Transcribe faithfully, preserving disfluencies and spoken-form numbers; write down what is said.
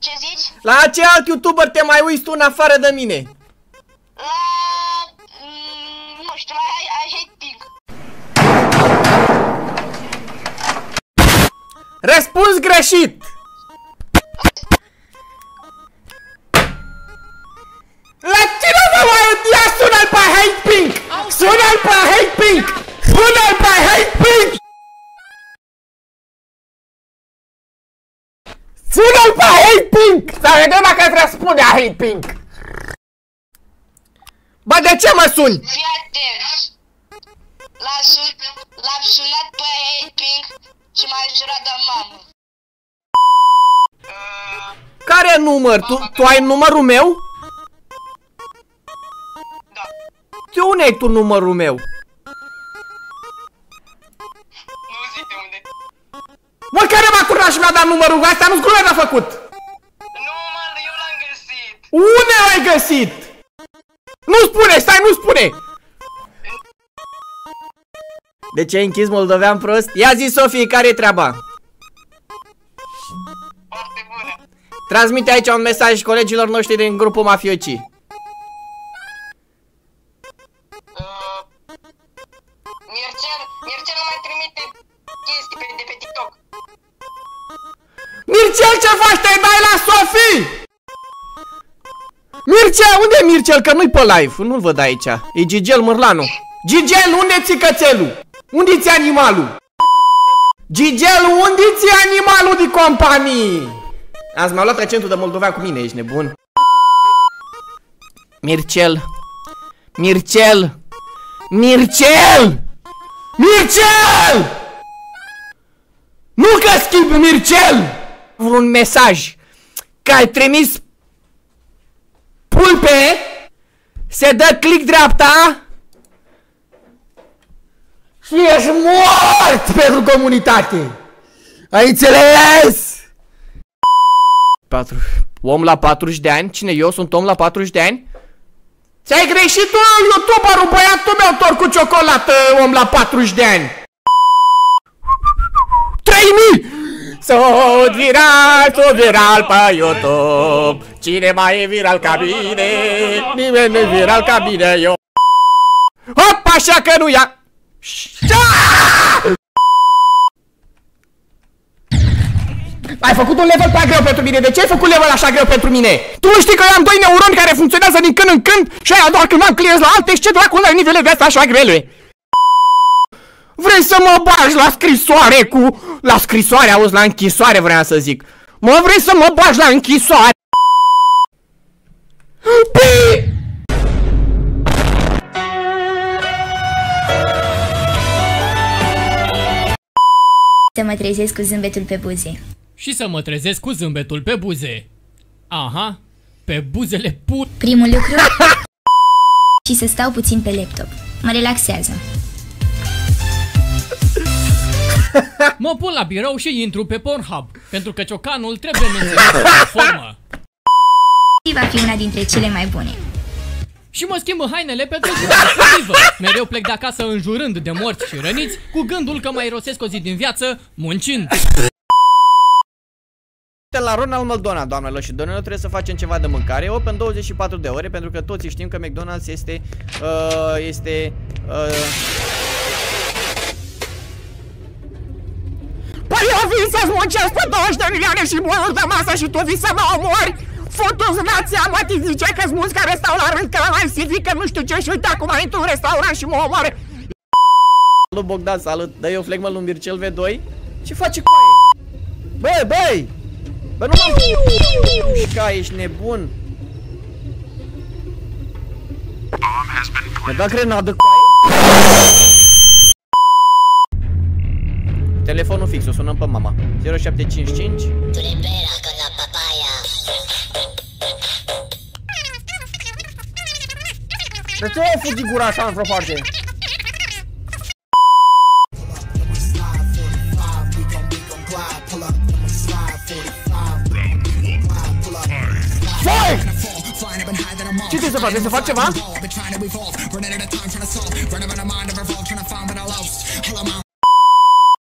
Ce zici? La ce alt YouTuber te mai uiți tu în afară de mine? La... nu știu, la I Hate Pink. Răspuns greșit! La cine vă mai ia? Sună-l pe Hate Pink! Sună-l pe Hate Pink! Sună-l pe Hate Pink! Sună-l pe Hate Pink! Să vedem dacă îți răspunde a Hate Pink! Bă, de ce mă suni? Fii atent! L-am sunat pe Hate Pink și m-a jurat de mamă. Care număr? Tu, tu ai numărul meu? Da. De unde ai tu numărul meu? Nu zic de unde. Mă, care m-a turnat și mi-a dat numărul? Asta nu-ți glumă de făcut! Nu, mă, eu l-am găsit. Unde l-ai găsit? Nu spune, stai, nu spune! De ce ai închis moldovean prost? Ia zi, Sofie, care-i treaba? Foarte bună. Transmite aici un mesaj colegilor noștri din grupul Mafiocii. Uh, Mircel, Mircel nu mai trimite chestii pe, de pe TikTok. Mircel, ce faci? Te dai la Sofie! Mircel, unde e Mircel? Că nu-i pe live, nu-l văd aici. E Gigel Mârlanu. Gigel, unde ți cățelul? Unde ți animalul? Gigel, unde ți animalul de companie? Azi m-a luat accentul de moldovean cu mine, ești nebun? Mircel. Mircel. Mircel! Mircel! Nu că schimb, Mircel! Un mesaj că ai trimis pulpe, se dă click dreapta și ești mort pentru comunitate. Ai înțeles? patru. Om la patruzeci de ani? Cine eu? Sunt om la patruzeci de ani? Ți-ai greșit tu, youtuberul, băiatul meu, tor cu ciocolată, om la patruzeci de ani. trei mii! Sunt viral, sunt viral pe YouTube. Cine mai e viral ca mine? Nimeni nu e viral ca mine, eu. Hop, așa că nu ia. Ai făcut un level prea greu pentru mine. De ce ai făcut level așa greu pentru mine? Tu nu știi că eu am doi neuroni care funcționează din când în când și aia doar când am clienți la alte și ce dracu la nivele de astea așa grele? Vrei să mă bagi la scrisoare cu... La scrisoare, auzi, la închisoare vreau să zic. Mă, vrei să mă bagi la închisoare? Pi! Să mă trezesc cu zâmbetul pe buze. Și să mă trezesc cu zâmbetul pe buze. Aha, pe buzele put. Primul lucru... și să stau puțin pe laptop. Mă relaxează. Mă pun la birou și intru pe Pornhub, pentru că ciocanul trebuie menținut în formă. Va fi una dintre cele mai bune. Și mă schimb în hainele pentru ziua respectivă. Mereu plec de acasă înjurând de morți și răniți, cu gândul că mai rosesc o zi din viață muncind. La Ronald McDonald, doamnelor și domnilor, trebuie să facem ceva de mâncare open douăzeci și patru de ore, pentru că toți știm că McDonald's este uh, este uh... Păi eu vin să-ți muncesc pe douăzeci de milioane și bunuri de masă și tu vii să mă omori? Fotu-ți nația, mă, ti zice că-s mulți care stau la rând, că la mai civic, că nu știu ce, și uite acum intru în restaurant și mă omoare. Salut Bogdan, salut, dă-i o flegmă lui Mircel V doi. Ce face cu aia? Băi, băi! Bă, nu m-am mușca, ești nebun. Mi-a dat grenadă cu aia? Telefonul fix, o sunăm pe mama. zero șapte cinci cinci. Tu libera con la papaya. De ce ai fugit gura așa într-o parte? Fai! Ce trebuie să fac? Trebuie să fac ceva?